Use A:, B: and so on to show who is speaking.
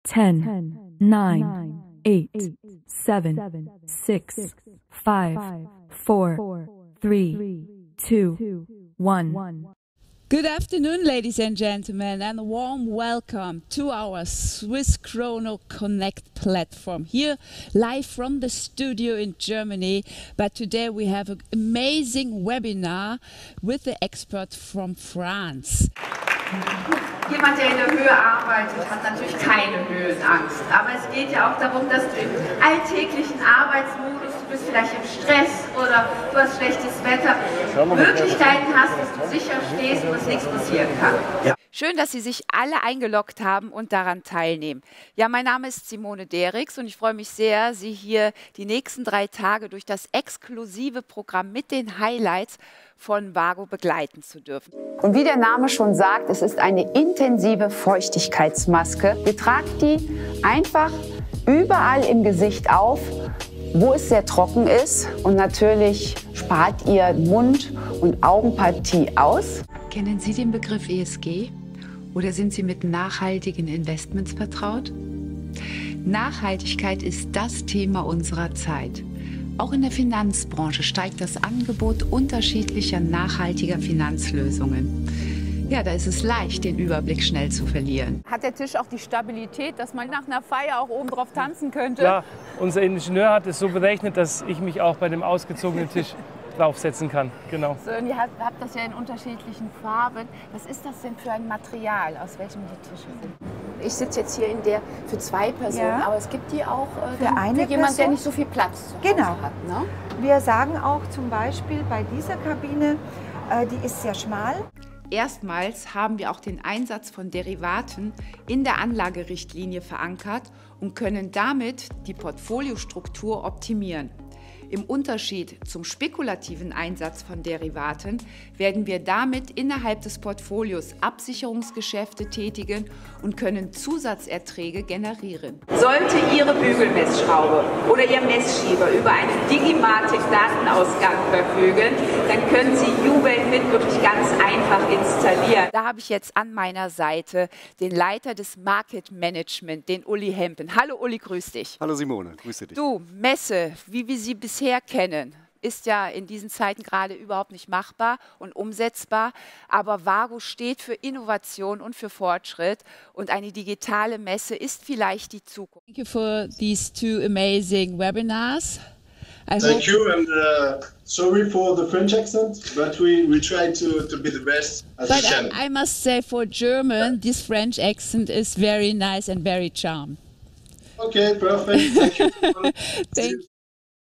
A: 10, 9, 8, 7, 6, 5, 4, 3, 2, 1.
B: Good afternoon, ladies and gentlemen, and a warm welcome to our Swiss Chrono Connect platform here live from the studio in Germany. But today we have an amazing webinar with the expert from France.
C: Jemand, der in der Höhe arbeitet, hat natürlich keine Höhenangst. Aber es geht ja auch darum, dass du im alltäglichen Arbeitsmodus, du bist vielleicht im Stress oder du hast schlechtes Wetter, Möglichkeiten hast, dass du sicher stehst und dass nichts passieren kann.
D: Ja.
C: Schön, dass Sie sich alle eingeloggt haben und daran teilnehmen. Ja, mein Name ist Simone Derricks und ich freue mich sehr, Sie hier die nächsten 3 Tage durch das exklusive Programm mit den Highlights von Vago begleiten zu dürfen.
E: Und wie der Name schon sagt, es ist eine intensive Feuchtigkeitsmaske. Ihr tragt die einfach überall im Gesicht auf, wo es sehr trocken ist. Und natürlich spart ihr Mund- und Augenpartie aus.
F: Kennen Sie den Begriff ESG oder sind Sie mit nachhaltigen Investments vertraut? Nachhaltigkeit ist das Thema unserer Zeit. Auch in der Finanzbranche steigt das Angebot unterschiedlicher nachhaltiger Finanzlösungen. Ja, da ist es leicht, den Überblick schnell zu verlieren.
G: Hat der Tisch auch die Stabilität, dass man nach einer Feier auch oben drauf tanzen könnte?
H: Ja, unser Ingenieur hat es so berechnet, dass ich mich auch bei dem ausgezogenen Tisch draufsetzen kann. Genau.
G: So, und ihr habt das ja in unterschiedlichen Farben. Was ist das denn für ein Material, aus welchem die Tische sind?
I: Ich sitze jetzt hier in der für 2 Personen,
J: ja,
I: aber es gibt die auch
J: für jemanden,
I: der nicht so viel Platz zu Hause hat. Ne?
J: Wir sagen auch zum Beispiel bei dieser Kabine, die ist sehr schmal.
F: Erstmals haben wir auch den Einsatz von Derivaten in der Anlagerichtlinie verankert und können damit die Portfoliostruktur optimieren. Im Unterschied zum spekulativen Einsatz von Derivaten werden wir damit innerhalb des Portfolios Absicherungsgeschäfte tätigen und können Zusatzerträge generieren.
C: Sollte Ihre Bügelmessschraube oder Ihr Messschieber über einen Digimatic-Datenausgang verfügen, dann können Sie YouWave wirklich ganz einfach installieren. Da habe ich jetzt an meiner Seite den Leiter des Market Management, den Uli Hempen. Hallo Uli, grüß dich.
D: Hallo Simone, grüße dich.
C: Du, Messe, wie wir sie bisher kennen, ist ja in diesen Zeiten gerade überhaupt nicht machbar und umsetzbar. Aber Vago steht für Innovation und für Fortschritt und eine digitale Messe ist vielleicht die Zukunft.
B: Thank you for these 2 amazing webinars.
K: Thank you, and sorry for the French accent, but we try to be the best as we can.
B: I must say, for German, this French accent is very nice and very charming.
K: Okay, perfect. Thank you.
B: Thank you.